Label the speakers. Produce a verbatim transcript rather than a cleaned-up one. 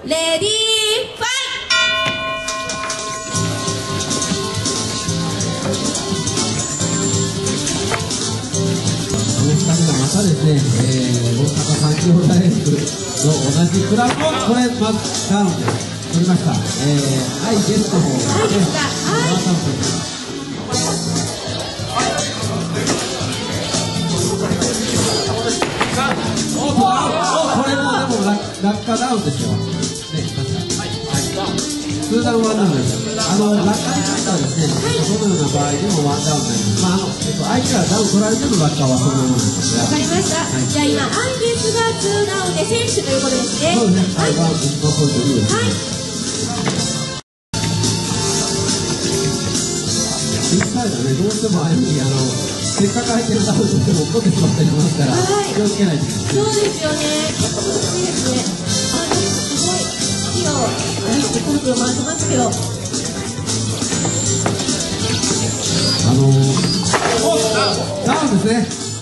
Speaker 1: レディーファイ
Speaker 2: このふたりがまたですね、えー、大阪三兄弟レースの同じクラブをこれまずダウンで取りました。えー、はい、ゲストの方がね、はい。落下ダウンですよ。ね、確か。はい。通談ワンダウンです。あの、落下に関してはですね、どのような場合でもワンダウンになります。まあ、あの、えっと、相手がダウン取られても落下はそのままなんですが。
Speaker 1: わかりました。はい、じゃあ今、アイゲスがツーダウンで選手ということですね。
Speaker 2: そうですね。はい。ワン、ツー、フォー、ツーです。はい。実際はね、どうしてもああいうふうに、あの、せっかく相手がダウンしても怒ってしまったりしますから、はい、気をつけないといけない。
Speaker 1: そうですよね。結構難しいですね。あ、でもすごい、火を出してくるくる回ってますけど。
Speaker 2: あのー、ダウンですね。